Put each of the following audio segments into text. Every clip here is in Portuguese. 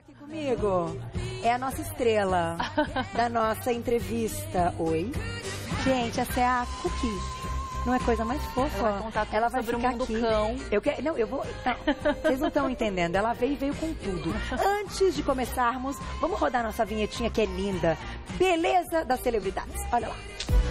aqui comigo é a nossa estrela da nossa entrevista. Oi. Gente, essa é a Cookie. Não é coisa mais fofa? Ela vai sobre ficar o mundo aqui. cão. Eu vou. Não, vocês não estão entendendo. Ela veio com tudo. Antes de começarmos, vamos rodar nossa vinhetinha que é linda. Beleza das celebridades. Olha lá.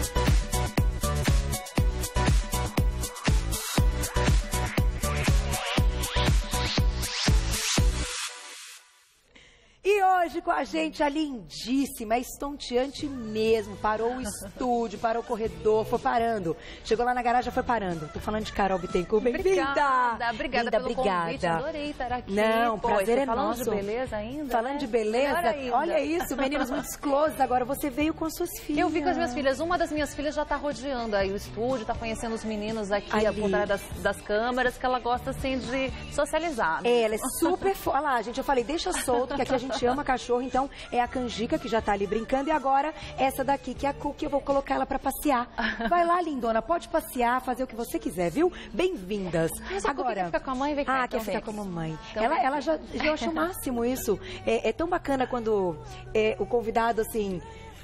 E hoje com a gente a lindíssima, estonteante mesmo, parou o estúdio, parou o corredor, foi parando. Chegou lá na garagem, foi parando. Tô falando de Carol Bittencourt, bem-vinda! Obrigada pelo convite, adorei estar aqui. Não, prazer é falando nosso. Falando de beleza ainda, Falando de beleza, olha isso, meninos muito close. Agora você veio com suas filhas. Eu vi com as minhas filhas, uma das minhas filhas já tá rodeando aí o estúdio, tá conhecendo os meninos aqui por trás das câmeras, que ela gosta assim de socializar. É, ela é super... Olha lá, gente, eu falei, deixa solto, que aqui a gente ama cachorro, então é a Canjica que já tá ali brincando e agora essa daqui que é a Cookie, eu vou colocar ela pra passear. Vai lá, lindona, pode passear, fazer o que você quiser, viu? Bem-vindas. Agora, quer ficar com a mãe, vem cá. Quer ficar com a mamãe. Então, ela já acha o máximo isso. É tão bacana quando o convidado, assim,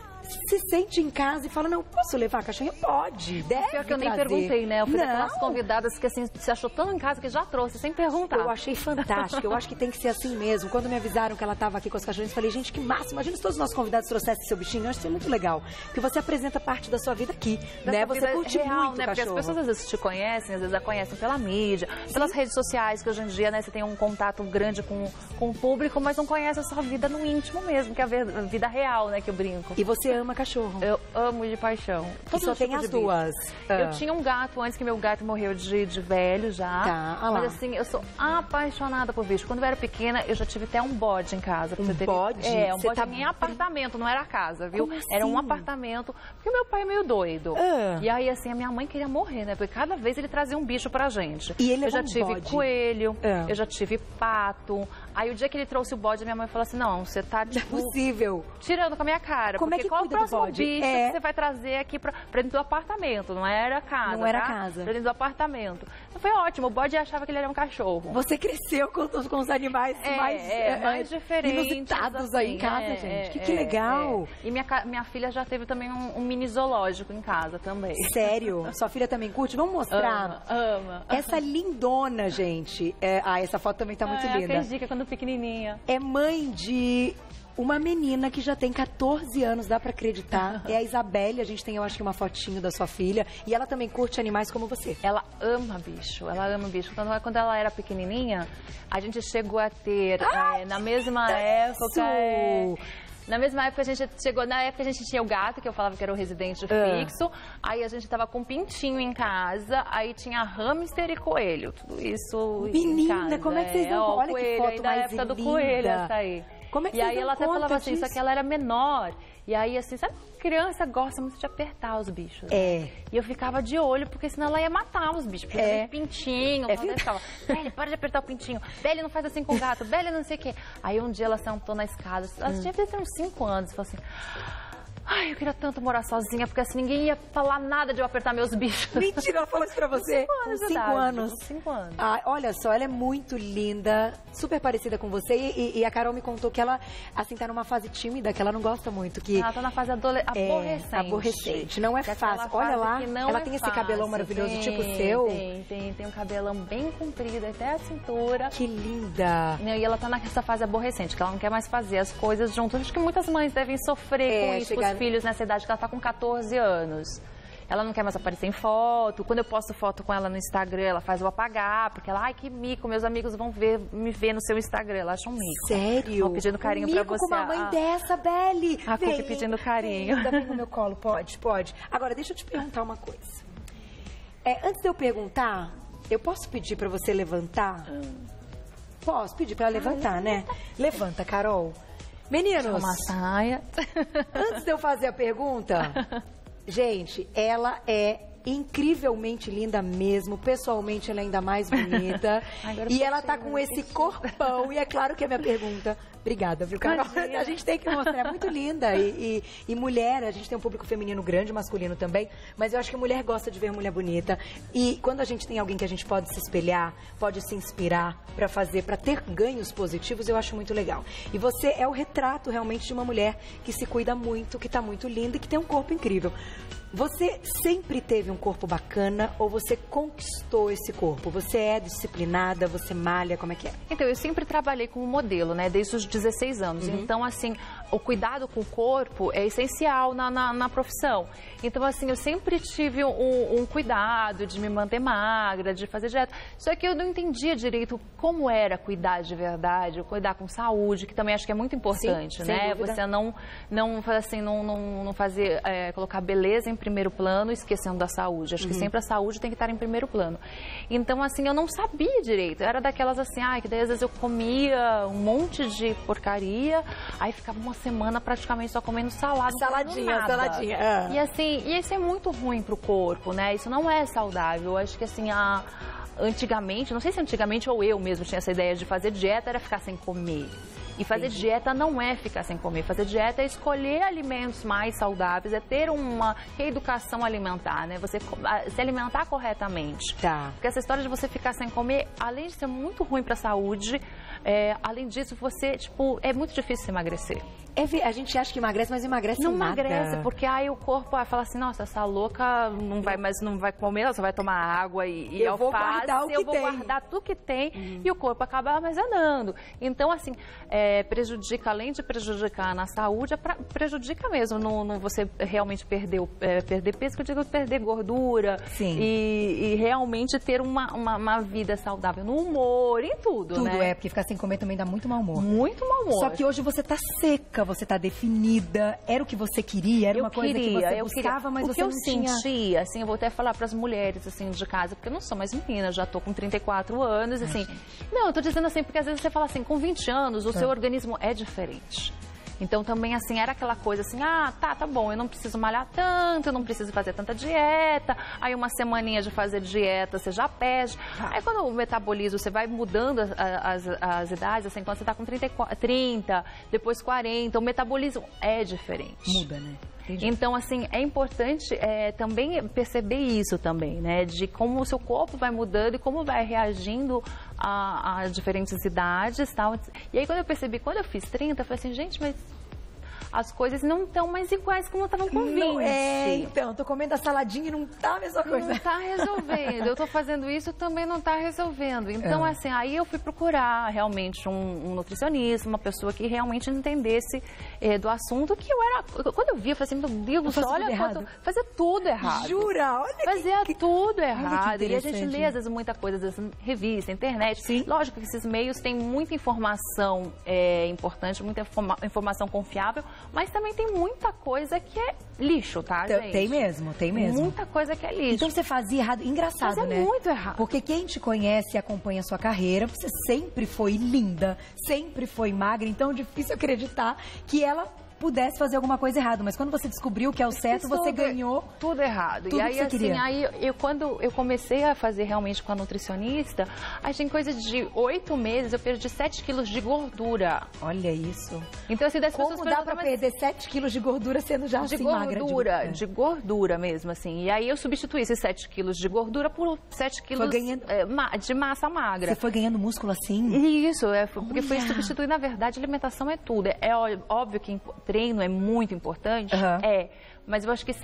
se sente em casa e fala, não, posso levar a cachorrinha? Pode, deve. Pior que eu nem perguntei, né? Eu fui daquelas convidadas que assim, se achou tão em casa que já trouxe, sem perguntar. Eu achei fantástico, eu acho que tem que ser assim mesmo. Quando me avisaram que ela estava aqui com as cachorrinhas, eu falei, gente, que máximo. Imagina se todos os nossos convidados trouxessem seu bichinho, eu acho que isso é muito legal. Porque você apresenta parte da sua vida aqui, né? Você curte real, muito, né? Porque as pessoas às vezes te conhecem, às vezes a conhecem pela mídia, pelas redes sociais, que hoje em dia, né, você tem um contato grande com o público, mas não conhece a sua vida no íntimo mesmo, que é a vida real, né, que eu brinco. E você ama cachorro? Eu amo de paixão. E só tem as duas? Eu tinha um gato antes, que meu gato morreu de velho já. Tá, mas assim, eu sou apaixonada por bicho. Quando eu era pequena, eu já tive até um bode em casa. Bode? É, um bode em apartamento, não era casa, viu? Como assim? Era um apartamento, porque meu pai é meio doido. E aí, assim, a minha mãe queria morrer, né? Porque cada vez ele trazia um bicho pra gente. E ele eu já tive bode. Coelho, eu já tive pato. Aí o dia que ele trouxe o bode, minha mãe falou assim, não, você tá, tipo, possível. tirando com a minha cara. Como porque é que qual cuida o próximo do bode? bicho que você vai trazer aqui pra dentro do apartamento? Não era casa, não era casa. Pra dentro do apartamento. Então foi ótimo, o bode achava que ele era um cachorro. Você cresceu com os animais mais diferentes. Inusitados assim, aí em casa, gente. Que legal. E minha filha já teve também um mini zoológico em casa também. Sério? Sua filha também curte? Vamos mostrar? Ama. Essa lindona, gente. Essa foto também tá muito linda. É a Canjica quando pequenininha. É mãe de uma menina que já tem 14 anos, dá pra acreditar. É a Isabelle, a gente tem, eu acho que uma fotinho da sua filha. E ela também curte animais como você. Ela ama bicho, ela ama bicho. Quando ela era pequenininha, a gente chegou a ter, na mesma época... Na mesma época a gente chegou, na época a gente tinha o gato, que eu falava que era o residente fixo, aí a gente tava com pintinho em casa, aí tinha hamster e coelho, tudo isso Menina, em casa. Como é que vocês não... Olha coelho, que foto mais época linda. do coelho essa aí. Como é que e aí ela até falava assim, disso? só que ela era menor. E aí, assim, sabe, criança gosta muito de apertar os bichos. Né? E eu ficava de olho, porque senão ela ia matar os bichos. Porque pintinho, ela ficava, Belle, para de apertar o pintinho. Belle, não faz assim com o gato. Belle, não sei o quê. Aí um dia ela sentou na escada, ela tinha que ter uns 5 anos, e falou assim... Ai, eu queria tanto morar sozinha, porque assim ninguém ia falar nada de eu apertar meus bichos. Mentira, ela falou isso pra você? Com 5 anos. Com 5 anos. Olha só, ela é muito linda, super parecida com você. E a Carol me contou que ela, assim, tá numa fase tímida, que ela não gosta muito. Que ela tá na fase aborrecente. Aborrecente, não é fácil. Olha lá, ela tem esse cabelão maravilhoso, tipo o seu. Tem um cabelão bem comprido, até a cintura. Que linda. E ela tá nessa fase aborrecente, que ela não quer mais fazer as coisas juntas. Acho que muitas mães devem sofrer com isso, com os filhos nessa idade, que ela tá com 14 anos. Ela não quer mais aparecer em foto. Quando eu posto foto com ela no Instagram, ela faz eu apagar, porque ela, ai, que mico, meus amigos vão me ver no seu Instagram. Ela acha um mico. Sério? Vou pedindo carinho pra você. Com uma mãe dessa, Belle. A Cookie pedindo carinho. Vem no meu colo, pode. Agora, deixa eu te perguntar uma coisa. Antes de eu perguntar, eu posso pedir pra você levantar? Posso pedir pra ela levantar, né? Levanta, Carol. Meninos, uma saia. Antes de eu fazer a pergunta, gente, ela é incrivelmente linda mesmo. Pessoalmente, ela é ainda mais bonita. E ela tá com esse corpão. E é claro que a minha pergunta... Obrigada, viu, Carol? A gente tem que mostrar, é muito linda. E mulher, a gente tem um público feminino grande, masculino também, mas eu acho que a mulher gosta de ver mulher bonita. E quando a gente tem alguém que a gente pode se espelhar, pode se inspirar para fazer, para ter ganhos positivos, eu acho muito legal. E você é o retrato realmente de uma mulher que se cuida muito, que tá muito linda e que tem um corpo incrível. Você sempre teve um corpo bacana ou você conquistou esse corpo? Você é disciplinada, você malha, como é que é? Então, eu sempre trabalhei como modelo, né, desde os 16 anos. Então, assim, o cuidado com o corpo é essencial na profissão. Então, assim, eu sempre tive um cuidado de me manter magra, de fazer dieta. Só que eu não entendia direito como era cuidar de verdade, cuidar com saúde, que também acho que é muito importante, né? Você não fazer, colocar beleza em primeiro plano, esquecendo da saúde. Acho que sempre a saúde tem que estar em primeiro plano. Então, assim, eu não sabia direito. Eu era daquelas assim, que daí às vezes eu comia um monte de porcaria, aí ficava uma semana praticamente só comendo salada. Saladinha. E assim, isso é muito ruim pro corpo, né? Isso não é saudável. Eu acho que assim, antigamente, não sei se antigamente ou eu mesmo tinha essa ideia de fazer dieta, era ficar sem comer. E fazer dieta não é ficar sem comer. Fazer dieta é escolher alimentos mais saudáveis, é ter uma reeducação alimentar, né? Você se alimentar corretamente. Tá. Porque essa história de você ficar sem comer, além de ser muito ruim para a saúde, além disso, você, é muito difícil emagrecer. A gente acha que emagrece, mas emagrece não nada. Não emagrece, porque aí o corpo fala assim, nossa, essa louca não vai comer, ela só vai tomar água e eu alface, eu vou tem. guardar tudo que tem e o corpo acaba armazenando. Então, assim, prejudica, além de prejudicar na saúde, prejudica mesmo no você realmente perder peso, que eu digo perder gordura. Sim. E realmente ter uma vida saudável no humor, em tudo, né? Tudo, porque ficar sem comer também dá muito mau humor. Muito mau humor. Só que hoje você tá seca, você tá definida, era o que você queria, era uma coisa que você buscava, mas você não tinha... O que eu sentia, assim, eu vou até falar pras mulheres, assim, de casa, porque eu não sou mais menina, já tô com 34 anos, assim... Não, eu tô dizendo assim, porque às vezes você fala assim, com 20 anos, o seu organismo é diferente. Então, também, assim, era aquela coisa assim, tá bom, eu não preciso malhar tanto, eu não preciso fazer tanta dieta, aí uma semaninha de fazer dieta, você já perde. Aí, quando o metabolismo, você vai mudando as idades, assim, quando você tá com 30, depois 40, o metabolismo é diferente. Muda, né? Entendi. Então, assim, é importante também perceber isso também, né? De como o seu corpo vai mudando e como vai reagindo a diferentes idades e tal. E aí, quando eu percebi, quando eu fiz 30, eu falei assim, gente, mas as coisas não estão mais iguais como estavam com 20. Não então, tô comendo a saladinha e não tá a mesma coisa. Não tá resolvendo. Eu tô fazendo isso, também não tá resolvendo. Então, assim, aí eu fui procurar realmente um nutricionista, uma pessoa que realmente entendesse do assunto, que eu era... Quando eu vi, eu falei assim, meu Deus, olha quanto... Fazia tudo errado. Jura? Olha Fazia tudo errado. E a gente lê, às vezes, muita coisa, às vezes, revista, internet. Sim. Lógico que esses meios têm muita informação importante, muita informação confiável, mas também tem muita coisa que é lixo, tá, gente? Tem mesmo. Muita coisa que é lixo. Então você fazia errado. Engraçado, fazia né? Muito errado. Porque quem te conhece e acompanha a sua carreira, você sempre foi linda, sempre foi magra, então é difícil acreditar que ela pudesse fazer alguma coisa errada, mas quando você descobriu que é o certo, você ganhou tudo errado. Tudo e aí, que você assim, queria. Quando eu comecei a fazer realmente com a nutricionista, aí em coisa de 8 meses eu perdi 7 quilos de gordura. Olha isso. Então, assim, das Como pessoas dá pra perder 7 quilos de gordura sendo já assim magra? De gordura mesmo, assim. E aí eu substituí esses 7 quilos de gordura por 7 quilos de massa magra. Você foi ganhando músculo assim? Isso, porque foi substituir, na verdade, alimentação é tudo. É óbvio que treino é muito importante, mas eu acho que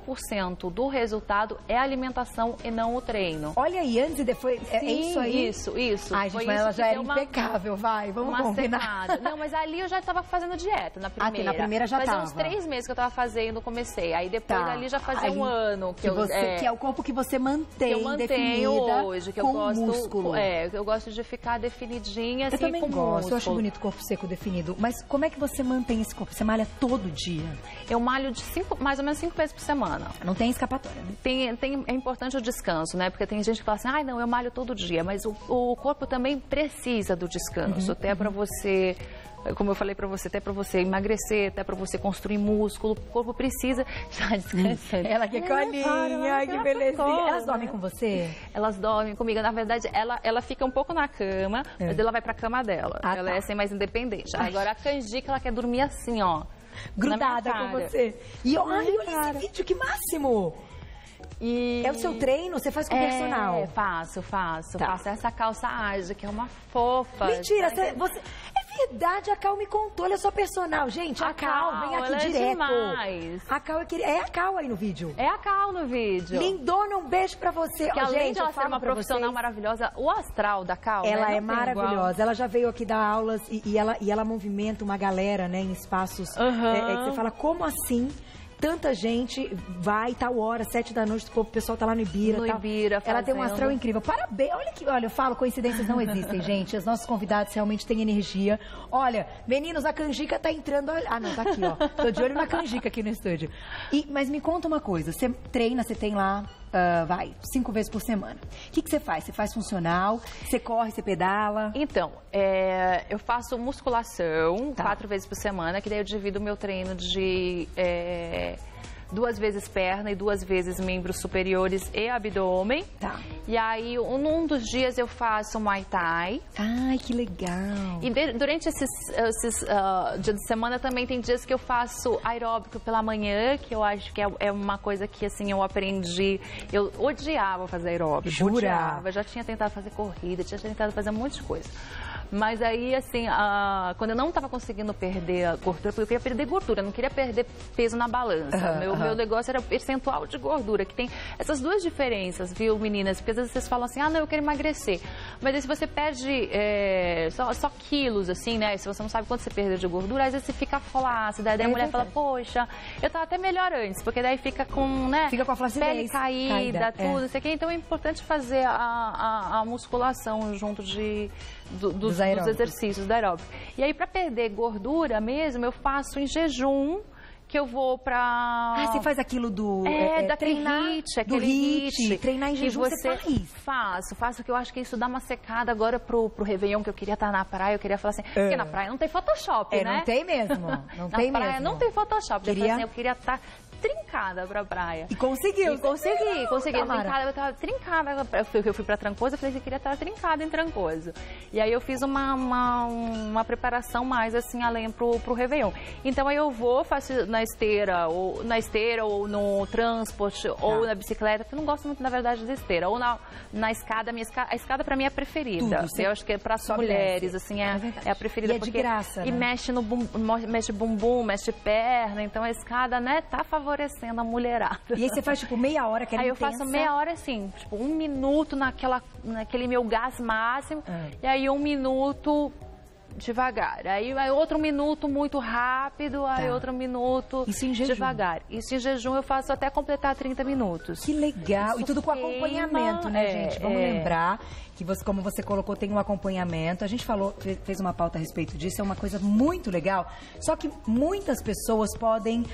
70% do resultado é a alimentação e não o treino. Olha aí, antes e depois, é isso aí? Isso. Ai, gente, mas ela já era impecável, vamos combinar. Não, mas ali eu já estava fazendo dieta, na primeira. Na primeira já estava. Fazia uns 3 meses que eu estava fazendo, comecei. Aí depois ali já fazia um ano. Que é o corpo que você mantém, que eu mantenho hoje, que eu gosto, músculo. Eu gosto de ficar definidinha, assim, eu também com gosto, músculo. Eu acho bonito o corpo seco definido. Mas como é que você mantém esse corpo? Você malha todo dia? Eu malho mais ou menos 5 vezes por semana. Não tem escapatória, né? É importante o descanso, né? Porque tem gente que fala assim, não, eu malho todo dia. Mas o corpo também precisa do descanso, até para você como eu falei pra você, até pra você emagrecer, até pra você construir músculo, o corpo precisa estar descansando. Ela que colinha, que belezinha. Elas dormem com você? Elas dormem comigo. Na verdade, ela fica um pouco na cama, mas ela vai pra cama dela. Ela é assim, mais independente. Agora, a Canjica, ela quer dormir assim, ó. Grudada com você. E olha esse vídeo, que máximo! E... É o seu treino? Você faz com o personal? Faço. Faço essa calça ágil, que é uma fofa. Mentira, você... É verdade, a Cal me contou, ela é sua personal. Gente, a Cal vem aqui direto. Demais. A Cal é a Cal aí no vídeo. É a Cal no vídeo. Lindona, um beijo pra você. Que além gente, de ela ser uma profissional maravilhosa, o astral da Cal, ela né? é maravilhosa. Ela já veio aqui dar aulas e ela movimenta uma galera, né, em espaços que você fala, como assim? Tanta gente vai, tal hora, 7 da noite, o pessoal tá lá no Ibira. No Ibira, fazendo. Ela tem um astral incrível. Parabéns. Olha, eu falo, coincidências não existem, gente. Os nossos convidados realmente têm energia. Olha, meninos, a Canjica tá entrando... Ah, não, tá aqui, ó. Tô de olho na Canjica aqui no estúdio. Mas me conta uma coisa. Você treina, você tem lá... 5 vezes por semana. O que você faz? Você faz funcional? Você corre, você pedala? Então, eu faço musculação 4 vezes por semana, que daí eu divido o meu treino de 2 vezes perna e 2 vezes membros superiores e abdômen. Tá. E aí, num dos dias eu faço Muay Thai. Ai, que legal. E durante esses dias de semana também tem dias que eu faço aeróbico pela manhã, que eu acho que é uma coisa que, assim, eu aprendi. Eu odiava fazer aeróbico. Jura? Odiava. Já tinha tentado fazer corrida, tinha tentado fazer um monte de coisa. Mas aí, assim, quando eu não estava conseguindo perder a gordura, porque eu queria perder gordura, eu não queria perder peso na balança. Meu negócio era percentual de gordura, que tem essas duas diferenças, viu, meninas? Porque às vezes vocês falam assim, não, eu quero emagrecer. Mas aí se você perde só quilos, assim, né? Se você não sabe quanto você perdeu de gordura, às vezes você fica flácida. Daí a mulher fala, poxa, eu tava até melhor antes, porque daí fica com, né? Fica com a flacidez. Pele caída, tudo, não sei o quê. Então é importante fazer a musculação junto dos exercícios da aeróbica. E aí, para perder gordura mesmo, eu faço em jejum, que eu vou pra... você faz aquilo do... treinar, aquele HIIT. Treinar em jejum, você faz? Faço, que eu acho que isso dá uma secada agora pro Réveillon, que eu queria estar na praia, eu queria falar assim, porque na praia não tem Photoshop, né? Não tem mesmo, não tem mesmo. Na praia não tem Photoshop, eu queria estar trincada pra praia. E conseguiu. Consegui. Eu tava trincada. Eu fui pra Trancoso, eu falei que eu queria estar trincada em Trancoso. E aí eu fiz uma preparação mais assim, além pro Réveillon. Então aí eu vou, faço na esteira ou no transporte, ou na bicicleta, porque eu não gosto muito, na verdade, de esteira. Ou na escada, a escada pra mim é a preferida. Eu acho que é pras mulheres, assim, é a preferida. E é de graça, E né? mexe bumbum, mexe perna, então a escada, né, tá favorecendo a mulherada. E aí você faz tipo meia hora, que é intensa? Aí eu faço meia hora assim, tipo 1 minuto naquele meu gás máximo, e aí 1 minuto devagar. Aí outro minuto muito rápido, aí outro minuto devagar. Isso em jejum eu faço até completar 30 minutos. Que legal. E tudo com acompanhamento, né, gente? Vamos lembrar que você, como você colocou, tem um acompanhamento. A gente fez uma pauta a respeito disso, é uma coisa muito legal. Só que muitas pessoas podem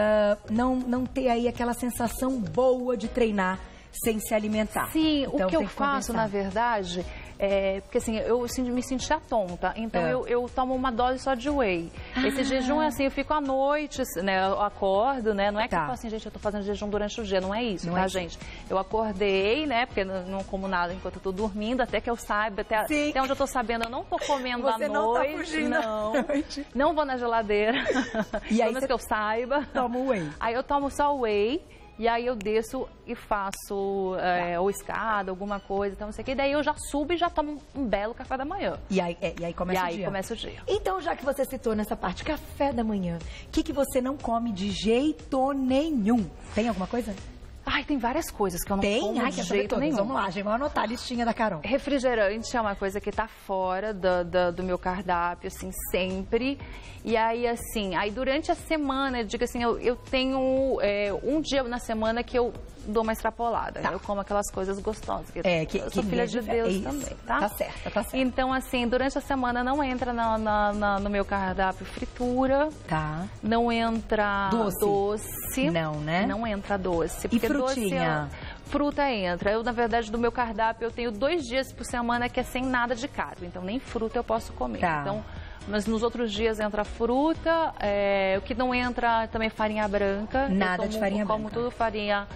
não ter aí aquela sensação boa de treinar sem se alimentar. Sim, então, o que eu faço, na verdade, porque assim, eu me sentia tonta, então eu tomo uma dose só de whey. Esse jejum é assim, eu fico à noite, né, eu acordo, né, não é que eu falo assim, gente, eu tô fazendo jejum durante o dia, não é isso, tá, gente? Eu acordei, né, porque não como nada enquanto eu tô dormindo, até que eu saiba, até onde eu tô sabendo, eu não tô comendo à noite. Você não tá fugindo. Não vou na geladeira, e aí que eu saiba. Toma o whey. Aí eu tomo só o whey. E aí eu desço e faço ou escada, alguma coisa, então não sei o que. Daí eu já subo e já tomo um belo café da manhã. E aí começa o dia. Começa o dia. Então, já que você citou nessa parte, café da manhã, o que você não come de jeito nenhum? Tem alguma coisa? Ai, tem várias coisas que eu não como de jeito nenhum. Vamos lá, gente, vamos anotar a listinha da Carol. Refrigerante é uma coisa que tá fora do meu cardápio, assim, sempre. E aí, assim, durante a semana, eu digo assim, eu tenho um dia na semana que eu dou uma extrapolada. Eu como aquelas coisas gostosas. Eu sou filha de Deus também, tá? Tá certo. Então, assim, durante a semana não entra no meu cardápio fritura. Tá. Não entra doce. Não, né? Não entra doce. E frutinha? Fruta entra. Eu, na verdade, do meu cardápio, eu tenho 2 dias por semana que é sem nada de carbo. Então, nem fruta eu posso comer. Tá. Então, Mas nos outros dias entra fruta, o que não entra também é farinha branca. Nada de farinha branca. Eu como tudo farinha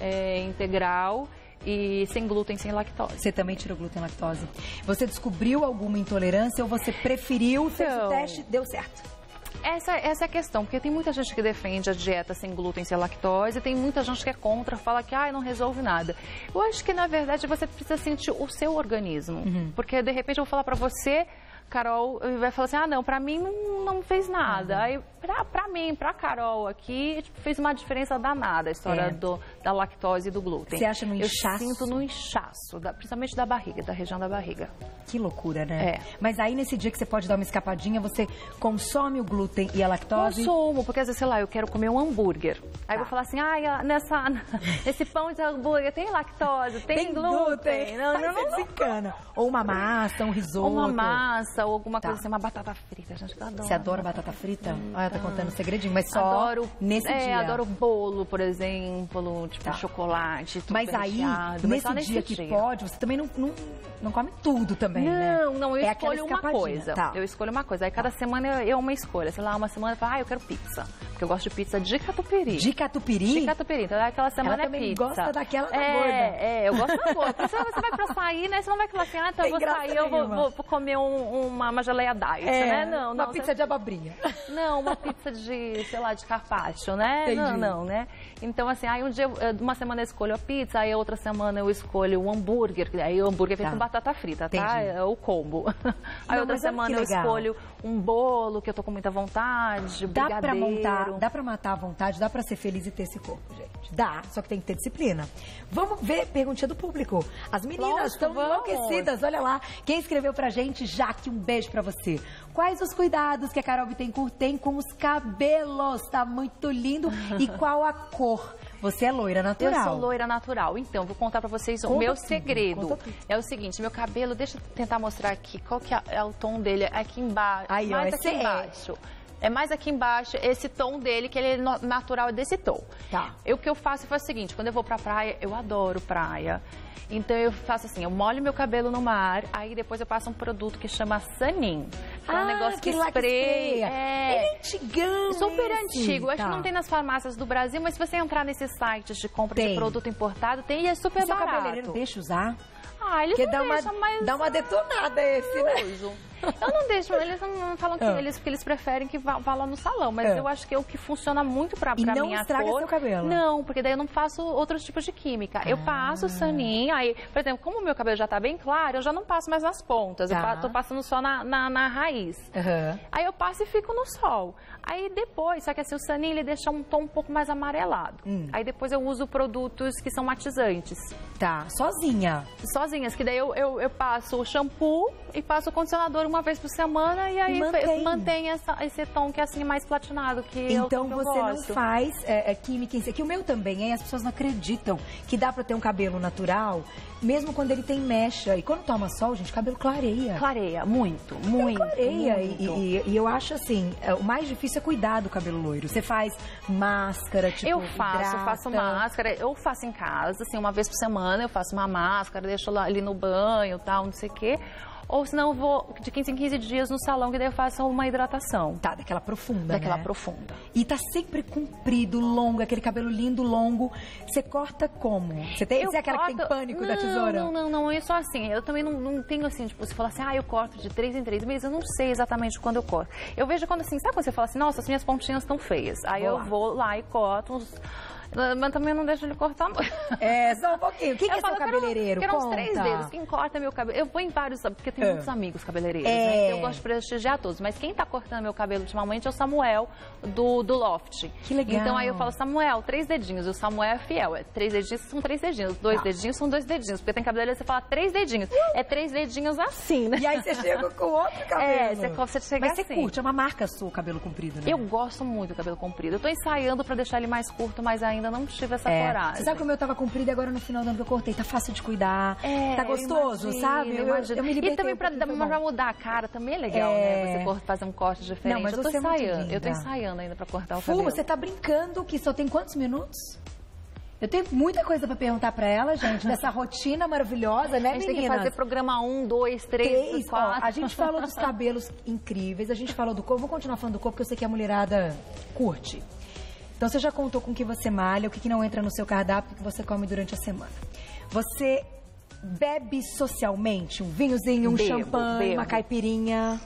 integral e sem glúten, sem lactose. Você também tirou glúten e lactose. Você descobriu alguma intolerância ou você preferiu, fez o teste, deu certo? Essa é a questão, porque tem muita gente que defende a dieta sem glúten, sem lactose, e tem muita gente que é contra, fala que não resolve nada. Eu acho que, na verdade, você precisa sentir o seu organismo. Porque, de repente, eu vou falar pra você, Carol, vai falar assim, não, pra mim não fez nada. Aí, pra mim, pra Carol aqui, fez uma diferença danada a história da lactose e do glúten. Você acha no inchaço? Eu sinto no inchaço, principalmente da barriga, da região da barriga. Que loucura, né? Mas aí, nesse dia que você pode dar uma escapadinha, você consome o glúten e a lactose? Consumo, porque às vezes, sei lá, eu quero comer um hambúrguer. Aí eu vou falar assim, nesse pão de hambúrguer tem lactose, tem glúten. Não, você desencana. Ou uma massa, um risoto. Ou uma massa, ou alguma coisa assim, uma batata frita, gente, eu adoro. Você adora batata frita? Olha, tá contando um segredinho, mas só adoro, nesse dia. Adoro bolo, por exemplo, tipo chocolate, tudo mas aí, recheado, nesse dia que pode, você também não come tudo também, né? Não, eu escolho uma coisa. Eu escolho uma coisa. Aí cada semana eu uma escolha. Sei lá, uma semana eu falo, eu quero pizza. Porque eu gosto de pizza de catupiry. De catupiry? De catupiry. Então aquela semana ela também pizza. Gosta daquela da gorda. Eu gosto da gorda. Porque você vai pra sair, né? Você não vai falar assim, então eu vou sair, eu vou comer uma geleia diet, né? Não, uma pizza de abobrinha. Não, uma pizza de, sei lá, de carpaccio, né? Entendi. Não, né? Então, assim, aí uma semana eu escolho a pizza, aí outra semana eu escolho o hambúrguer, aí o hambúrguer vem com batata frita, tá? É o combo. Aí outra semana eu escolho um bolo que eu tô com muita vontade, brigadeiro. Dá pra matar a vontade, dá pra ser feliz e ter esse corpo, gente. Dá, só que tem que ter disciplina. Vamos ver perguntinha do público. As meninas estão enlouquecidas, olha lá. Quem escreveu pra gente, Jaque, um beijo pra você. Quais os cuidados que a Carol Bittencourt tem com os cabelos? Tá muito lindo. E qual a cor? Você é loira natural. Eu sou loira natural. Então, vou contar pra vocês o meu segredo. É o seguinte, meu cabelo, deixa eu tentar mostrar aqui qual que é o tom dele. Aqui embaixo, aí, mais aqui embaixo. É mais aqui embaixo, esse tom dele, que ele é natural, é desse tom. Tá. O que eu faço é o seguinte, quando eu vou pra praia, eu adoro praia. Então eu faço assim, eu molho meu cabelo no mar, aí depois eu passo um produto que chama Sanin. É um negócio que espreia. Ele é antigão. Super antigo. Acho que não tem nas farmácias do Brasil, mas se você entrar nesses sites de compra de produto importado, tem e é super barato. Seu cabeleireiro deixa usar? Eles não deixam, mas... Dá uma detonada esse, né? Eu não deixo, eles não falam que eles preferem que vá lá no salão, mas eu acho que é o que funciona muito pra minha cor. E não estraga seu cabelo? Não, porque daí eu não faço outros tipos de química. Eu passo o Sanin, aí, por exemplo, como o meu cabelo já tá bem claro, eu já não passo mais nas pontas, eu tô passando só na raiz. Aí eu passo e fico no sol. Aí depois, só que assim, o Sanin, ele deixa um tom um pouco mais amarelado. Aí depois eu uso produtos que são matizantes. Tá, sozinha? Sozinhas, que daí eu passo o shampoo e passo o condicionador uma vez por semana e aí mantém esse tom que é assim mais platinado. Então você não faz química em si. Que o meu também, as pessoas não acreditam que dá pra ter um cabelo natural, mesmo quando ele tem mecha. E quando toma sol, gente, o cabelo clareia. Clareia, muito, muito. Clareia. E eu acho assim, o mais difícil é cuidar do cabelo loiro. Você faz máscara, tipo, eu faço máscara, eu faço em casa, assim, uma vez por semana eu faço uma máscara, deixo lá ali no banho, tal, não sei o quê. Ou senão eu vou de 15 em 15 dias no salão, que daí eu faço uma hidratação. Tá, daquela profunda, Daquela profunda. E tá sempre comprido, longo, aquele cabelo lindo, longo. Você corta como? Você é aquela que tem pânico da tesoura? Não, eu sou assim. Eu também não tenho assim, tipo, você fala assim, eu corto de 3 em 3 meses. Eu não sei exatamente quando eu corto. Eu vejo quando assim, sabe quando você fala assim, nossa, as minhas pontinhas estão feias. Aí eu vou lá e corto uns... Mas também não deixo ele cortar muito. Só um pouquinho. O que é seu cabeleireiro? Quero uns 3 dedos. Quem corta meu cabelo... Eu vou em vários, porque eu tenho muitos amigos cabeleireiros, né? Eu gosto de prestigiar todos. Mas quem tá cortando meu cabelo ultimamente é o Samuel, do Loft. Que legal. Então aí eu falo, Samuel, 3 dedinhos. E o Samuel é fiel. 3 dedinhos são 3 dedinhos. 2 dedinhos são 2 dedinhos. Porque tem cabeleireiro, você fala 3 dedinhos. É 3 dedinhos assim, né? E aí você chega com outro cabelo. Você chega assim. Mas você curte, é uma marca sua o cabelo comprido, né? Eu gosto muito do cabelo comprido. Eu tô ensaiando pra deixar ele mais curto, mas ainda não tive essa coragem. Você sabe que o meu tava comprido e agora no final do ano que eu cortei. Tá fácil de cuidar. Tá gostoso, sabe? Eu me libertei. E também pra mudar a cara também é legal, né? Você fazer um corte diferente. Não, mas eu tô ensaiando. Eu tô ensaiando ainda pra cortar o cabelo. Você tá brincando que só tem quantos minutos? Eu tenho muita coisa pra perguntar pra ela, gente, dessa rotina maravilhosa, né, meninas? A gente tem que fazer programa 1, 2, 3, 4. Ó, a gente falou dos cabelos incríveis, a gente falou do corpo. Vou continuar falando do corpo, porque eu sei que a mulherada curte. Então, você já contou com o que você malha, o que não entra no seu cardápio, o que você come durante a semana. Você bebe socialmente? Um vinhozinho, um champanhe, uma caipirinha?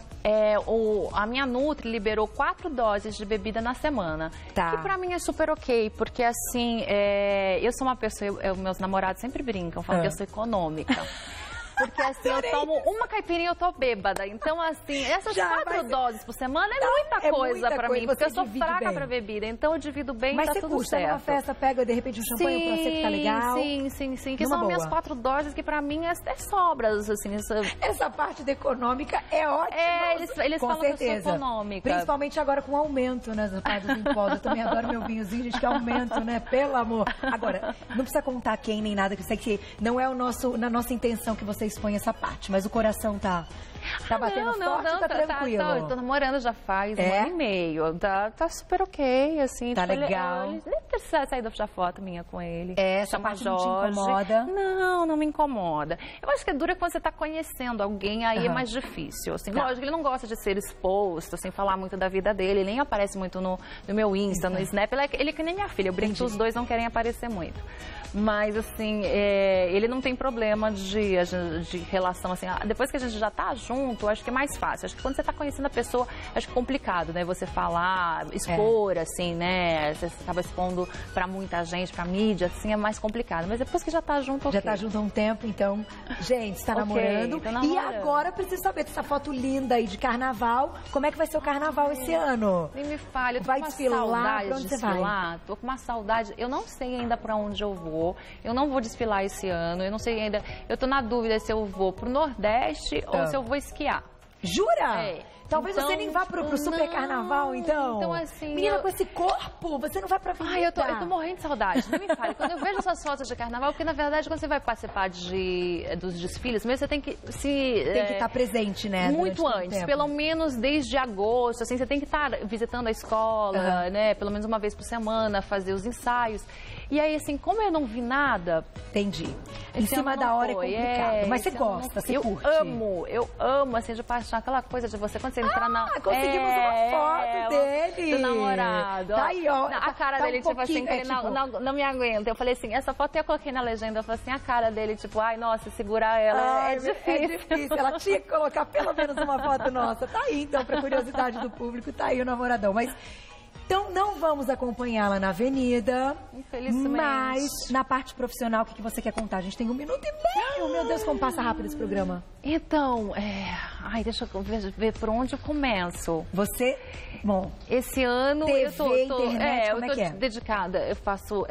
A minha Nutri liberou 4 doses de bebida na semana. Tá. Que pra mim é super ok, porque assim, eu sou uma pessoa, meus namorados sempre brincam, falam que eu sou econômica. Porque assim, eu tomo uma caipirinha e eu tô bêbada. Então, assim, essas 4 doses por semana é muita coisa pra mim. Porque eu sou fraca pra bebida. Então, eu divido bem e tá tudo certo. Mas você curte, numa festa, pega de repente um champanhe pra você que tá legal? Sim. Que são minhas 4 doses, que pra mim é sobras, assim. Essa parte da econômica é ótima. Eles falam que eu sou econômica. Principalmente agora com o aumento, né, da parte dos impostos. Eu também adoro meu vinhozinho, gente, que aumento, né? Pelo amor. Agora, não precisa contar quem nem nada, que eu sei que não é na nossa intenção que vocês expõe essa parte, mas o coração tá batendo forte, tá tranquilo? Eu tô namorando já faz 1 ano e meio, tá super ok, assim. Tá legal. Ele nem precisa sair da foto minha com ele. Essa parte não te incomoda? Não me incomoda. Eu acho que é dura quando você tá conhecendo alguém, aí é mais difícil, assim. Lógico que ele não gosta de ser exposto, assim, falar muito da vida dele, ele nem aparece muito no meu Insta, no Snap, ele é que nem minha filha, eu brinco que os dois não querem aparecer muito. Mas, assim, ele não tem problema de relação, assim, depois que a gente já tá junto, acho que é mais fácil. Acho que quando você tá conhecendo a pessoa, acho que é complicado, né? Você falar, expor, assim, né? Você acaba expondo pra muita gente, pra mídia, assim, é mais complicado. Mas depois que já tá junto, ok. Já tá junto há um tempo, então, gente, está namorando. E agora, preciso saber dessa foto linda aí de carnaval. Como é que vai ser o carnaval esse ano? Nem me fale, eu tô vai com uma desfilar? saudade Pra onde de você desfilar. vai? Tô com uma saudade. Eu não sei ainda pra onde eu vou. Eu não vou desfilar esse ano. Eu não sei ainda. Eu tô na dúvida se eu vou pro Nordeste ou se eu vou esquiar. Jura? Talvez você nem vá pro super carnaval, então. Então, assim. Menina, com esse corpo, você não vai pra avenida. Eu tô morrendo de saudade. Não me fale. Quando eu vejo essas fotos de carnaval, porque na verdade, quando você vai participar dos desfiles, mesmo você tem que Tem que estar presente, né? Muito antes. Pelo menos desde agosto, assim, você tem que estar visitando a escola, né? Pelo menos uma vez por semana, fazer os ensaios. E aí, assim, como eu não vi nada... Entendi. Em cima da hora é complicado. Mas você gosta, você curte. Eu amo, assim, de paixão. Aquela coisa de você, quando você entrar na... conseguimos uma foto dele. Do namorado. Tá aí, ó. A cara dele, tipo assim, que ele não me aguenta. Eu falei assim, essa foto eu coloquei na legenda. Eu falei assim, a cara dele, tipo, ai, nossa, segurar ela é difícil. É difícil. Ela tinha que colocar pelo menos uma foto nossa. Tá aí, então, pra curiosidade do público, tá aí o namoradão. Mas... Então, não vamos acompanhá-la na avenida. Infelizmente. Mas, na parte profissional, o que você quer contar? A gente tem 1 minuto e meio. Meu Deus, como passa rápido esse programa. Então, deixa eu ver por onde eu começo. Você, bom... Esse ano TV, eu tô internet, como é que é? dedicada. Eu faço...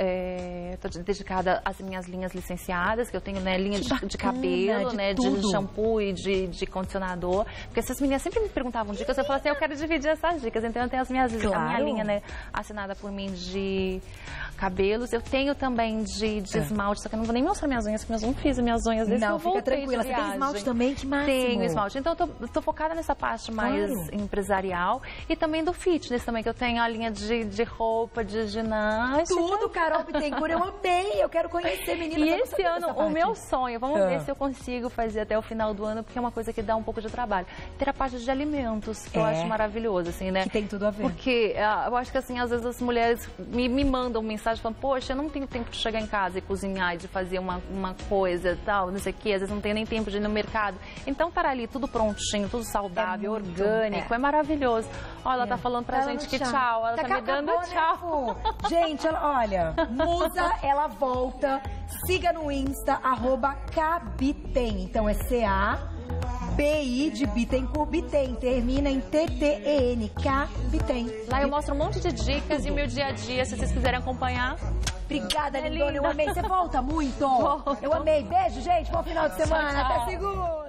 tô dedicada às minhas linhas licenciadas, que eu tenho, né, linha de cabelo, né, de shampoo e de condicionador. Porque essas meninas sempre me perguntavam dicas, eu falava assim, eu quero dividir essas dicas. Então, eu tenho a minha linha, né, assinada por mim de cabelos. Eu tenho também de esmalte, só que eu não vou nem mostrar minhas unhas, porque eu não fiz minhas unhas desde que eu voltei. Fica tranquila. Você tem esmalte também? Que máximo. Tenho esmalte. Então, eu tô focada nessa parte mais empresarial e também do fitness também, que eu tenho a linha de roupa, de ginástica. Tudo, Carol Bittencourt, eu amei. Eu quero conhecer, menina. E esse ano, o meu sonho, vamos ver se eu consigo fazer até o final do ano, porque é uma coisa que dá um pouco de trabalho. Ter a parte de alimentos, que eu acho maravilhoso, assim, né? Que tem tudo a ver. Porque eu acho que, assim, às vezes as mulheres me mandam mensagem falando, poxa, eu não tenho tempo de chegar em casa e cozinhar e de fazer uma coisa e tal, não sei o quê. Às vezes não tenho nem tempo de ir no mercado. Então, estar ali tudo prontinho, tudo saudável, orgânico, é maravilhoso. Olha, ela tá falando pra gente que tchau. Ela tá me dando tchau. Gente, olha, Musa, ela volta. Siga no Insta, @Cabitem. Então é CABI de Bittencourt, Bitem. Termina em TTEN, Cabitem. Lá eu mostro um monte de dicas de meu dia a dia, se vocês quiserem acompanhar. Obrigada, lindona. Eu amei. Você volta muito. Eu amei. Beijo, gente. Bom final de semana. Tchau, tchau. Até segunda.